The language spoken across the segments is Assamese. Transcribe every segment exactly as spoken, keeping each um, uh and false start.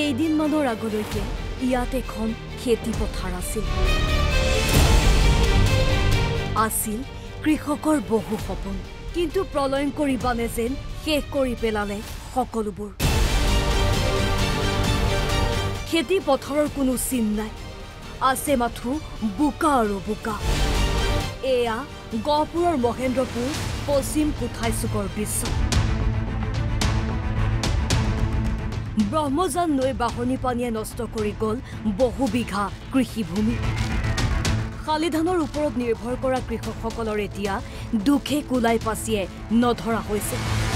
কেইদিনমানৰ আগলৈকে ইয়াত এখন খেতি পথাৰ আছিল আছিল কৃষকৰ বহু সপোন কিন্তু প্ৰলয়ংকৰী বানে যেন শেষ কৰি পেলালে সকলোবোৰ খেতি পথাৰৰ কোনো চিন নাই আছে মাথো বুকা আৰু বুকা এয়া গহপুৰৰ মহেন্দ্ৰপুৰ পশ্চিম কোঠাইচুকৰ দৃশ্য ব্ৰহ্মজান নৈ বাহনী পানীয়ে নষ্ট কৰি গল বহু বিঘা কৃষিভূমি খালি ধানৰ ওপৰত নিৰ্ভৰ কৰা কৃষকসকলৰ এতিয়া দুখে কুলাই পাছিয়ে নধৰা হৈছে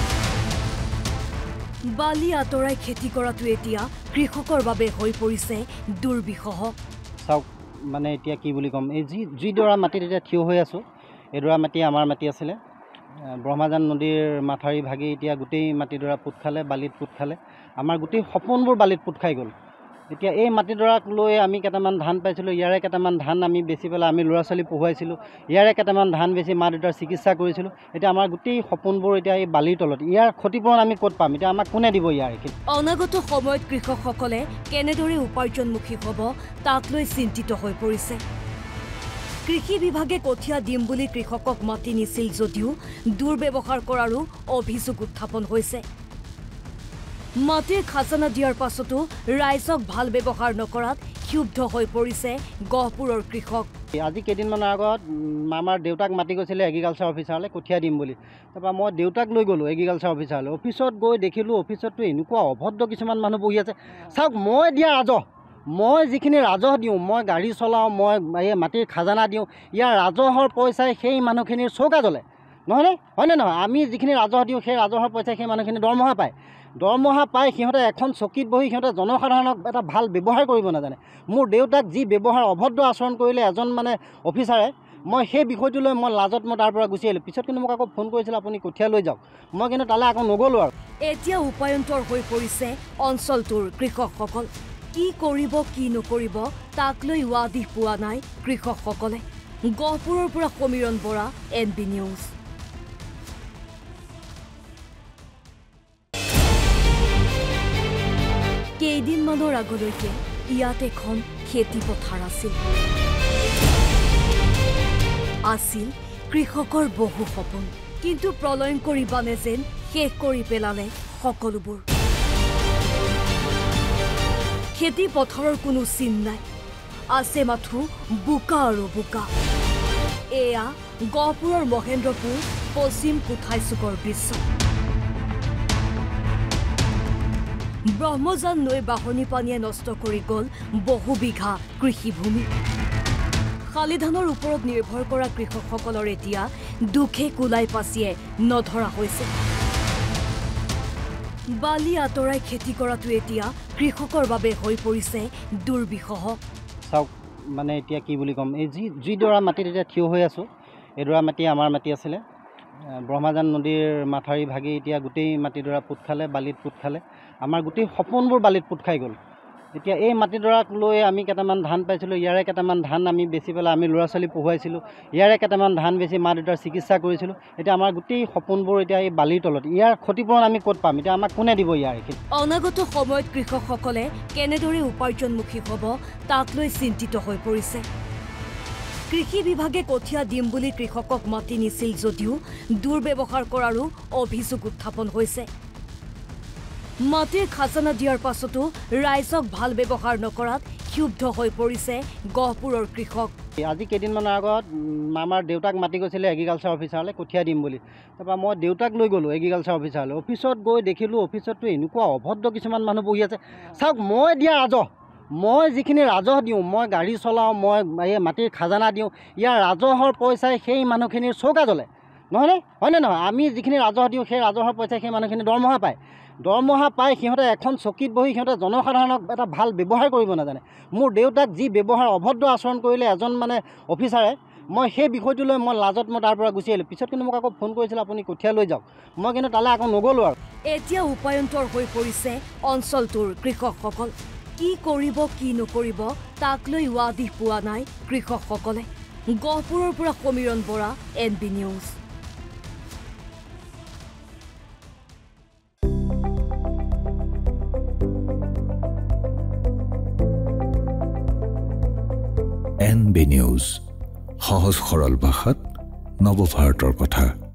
বালি আতৰাই খেতি কৰাটো এতিয়া কৃষকৰ বাবে হৈ পৰিছে দুৰ্বিষহ চাওক মানে এতিয়া কি বুলি কম এই যি যিডৰা মাটিত এতিয়া থিয় হৈ আছো এডৰা মাটি আমাৰ মাটি আছিলে ব্ৰহ্মজান নদীৰ মাথাৰি ভাগি এতিয়া গোটেই মাটিডৰা পুত খালে বালিত পুত খালে আমাৰ গোটেই সপোনবোৰ বালিত পুত খাই গ'ল এতিয়া এই মাটিডৰাক লৈ আমি কেইটামান ধান পাইছিলোঁ ইয়াৰে কেইটামান ধান আমি বেচি পেলাই আমি ল'ৰা ছোৱালী পঢ়ুৱাইছিলোঁ ইয়াৰে কেইটামান ধান বেচি মা দেউতাৰ চিকিৎসা কৰিছিলোঁ এতিয়া আমাৰ গোটেই সপোনবোৰ এতিয়া এই বালিৰ তলত ইয়াৰ ক্ষতিপূৰণ আমি ক'ত পাম এতিয়া আমাক কোনে দিব ইয়াৰ অনাগত সময়ত কৃষকসকলে কেনেদৰে উপাৰ্জনমুখী হ'ব তাক লৈ চিন্তিত হৈ পৰিছে কৃষি বিভাগে কঠীয়া দিম বুলি কৃষকক মাতি নিছিল যদিও দুৰ্ব্যৱহাৰ কৰাৰো অভিযোগ উত্থাপন হৈছে মাটিৰ খাজানা দিয়াৰ পাছতো ৰাইজক ভাল ব্যৱহাৰ নকৰাত ক্ষুব্ধ হৈ পৰিছে গহপুৰৰ কৃষক আজি কেইদিনমানৰ আগত আমাৰ দেউতাক মাতি গৈছিলে এগ্ৰিকালচাৰ অফিচাৰলৈ কঠীয়া দিম বুলি তাৰপৰা মই দেউতাক লৈ গ'লোঁ এগ্ৰিকালচাৰ অফিচাৰলৈ অফিচত গৈ দেখিলোঁ অফিচততো এনেকুৱা অভদ্ৰ কিছুমান মানুহ বহি আছে চাওক মই দিয়া ৰাজহ মই যিখিনি ৰাজহ দিওঁ মই গাড়ী চলাওঁ মই এই মাটিৰ খাজানা দিওঁ ইয়াৰ ৰাজহৰ পইচাই সেই মানুহখিনিৰ চৌকা জ্বলে নহয়নে হয়নে নহয় আমি যিখিনি ৰাজহ দিওঁ সেই ৰাজহৰ পইচাই সেই মানুহখিনি দৰমহা পায় দৰমহা পাই সিহঁতে এখন চকীত বহি সিহঁতে জনসাধাৰণক এটা ভাল ব্যৱহাৰ কৰিব নাজানে মোৰ দেউতাক যি ব্যৱহাৰ অভদ্ৰ আচৰণ কৰিলে এজন মানে অফিচাৰে মই সেই বিষয়টো লৈ মই লাজত মই তাৰ পৰা গুচি আহিলোঁ পিছত কিন্তু মোক আকৌ ফোন কৰিছিল আপুনি কঠীয়া লৈ যাওক মই কিন্তু তালৈ আকৌ নগ'লোঁ আৰু এতিয়া উপায়ন্তৰ হৈ পৰিছে অঞ্চলটোৰ কৃষকসকল কি কৰিব কি নকৰিব তাক লৈ ৱাদিহ পোৱা নাই কৃষকসকলে গহপুৰৰ পৰা Samiran Bora N B news কেইদিনমানৰ আগলৈকে ইয়াত এখন খেতি পথাৰ আছিল আছিল কৃষকৰ বহু সপোন কিন্তু প্ৰলয়ংকৰী বানে যেন শেষ কৰি পেলালে সকলোবোৰ খেতি পথাৰৰ কোনো চিন নাই আছে মাথো বুকা আৰু বুকা এয়া গহপুৰৰ মহেন্দ্ৰপুৰ পশ্চিম কোঠাইচুকৰ দৃশ্য ব্ৰহ্মজান নৈ বাহনী পানীয়ে নষ্ট কৰি গল বহু বিঘা কৃষিভূমি খালি ধানৰ ওপৰত নিৰ্ভৰ কৰা কৃষকসকলৰ এতিয়া দুখে কুলাই পাছিয়ে নধৰা হৈছে বালি আতৰাই খেতি কৰাটো এতিয়া কৃষকৰ বাবে হৈ পৰিছে দুৰ্বিষহ চাওক মানে এতিয়া কি বুলি ক'ম এই যি যিডৰা মাটিত এতিয়া থিয় হৈ আছো এডৰা মাটি আমাৰ মাটি আছিলে ব্ৰহ্মজান নদীৰ মাথাৰি ভাগি এতিয়া গোটেই মাটিডৰা পুত খালে বালিত পুত খালে আমাৰ গোটেই সপোনবোৰ বালিত পুত খাই গ'ল এতিয়া এই মাটিডৰাক লৈ আমি কেইটামান ধান পাইছিলোঁ ইয়াৰে কেইটামান ধান আমি বেচি পেলাই আমি ল'ৰা ছোৱালী পঢ়ুৱাইছিলোঁ ইয়াৰে কেইটামান ধান বেচি মা দেউতাৰ চিকিৎসা কৰিছিলোঁ এতিয়া আমাৰ গোটেই সপোনবোৰ এতিয়া এই বালিৰ তলত ইয়াৰ ক্ষতিপূৰণ আমি ক'ত পাম এতিয়া আমাক কোনে দিব ইয়াৰ অনাগত সময়ত কৃষকসকলে কেনেদৰে উপাৰ্জনমুখী হ'ব তাক লৈ চিন্তিত হৈ পৰিছে কৃষি বিভাগে কঠীয়া দিম বুলি কৃষকক মাতি নিছিল যদিও দুৰ্ব্যৱহাৰ কৰাৰো অভিযোগ উত্থাপন হৈছে মাটিৰ খাজানা দিয়াৰ পাছতো ৰাইজক ভাল ব্যৱহাৰ নকৰাত ক্ষুব্ধ হৈ পৰিছে গহপুৰৰ কৃষক আজি কেইদিনমানৰ আগত আমাৰ দেউতাক মাতি গৈছিলে এগ্ৰিকালচাৰ অফিচাৰলৈ কঠীয়া দিম বুলি তাৰপৰা মই দেউতাক লৈ গ'লোঁ এগ্ৰিকালচাৰ অফিচাৰলৈ অফিচত গৈ দেখিলোঁ অফিচততো এনেকুৱা অভদ্ৰ কিছুমান মানুহ বহি আছে চাওক মই দিয়া ৰাজহ মই যিখিনি ৰাজহ দিওঁ মই গাড়ী চলাওঁ মই এই মাটিৰ খাজানা দিওঁ ইয়াৰ ৰাজহৰ পইচাই সেই মানুহখিনিৰ চৌকা জ্বলে নহয়নে হয়নে নহয় আমি যিখিনি ৰাজহ দিওঁ সেই ৰাজহৰ পইচাই সেই মানুহখিনি দৰমহা পায় দৰমহা পাই সিহঁতে এখন চকীত বহি সিহঁতে জনসাধাৰণক এটা ভাল ব্যৱহাৰ কৰিব নাজানে মোৰ দেউতাক যি ব্যৱহাৰ অভদ্ৰ আচৰণ কৰিলে এজন মানে অফিচাৰে মই সেই বিষয়টো লৈ মই লাজত মই তাৰ পৰা গুচি আহিলোঁ পিছত কিন্তু মোক আকৌ ফোন কৰিছিল আপুনি কঠীয়া লৈ যাওক মই কিন্তু তালৈ আকৌ নগ'লোঁ আৰু এতিয়া উপায়ন্তৰ হৈ পৰিছে অঞ্চলটোৰ কৃষকসকল কি কৰিব কি নকৰিব তাক লৈ ৱাদিহ পোৱা নাই কৃষকসকলে গহপুৰৰ পৰা Samiran Bora N B news N B news, সহজ সৰল ভাষাত নৱভাৰতৰ কথা।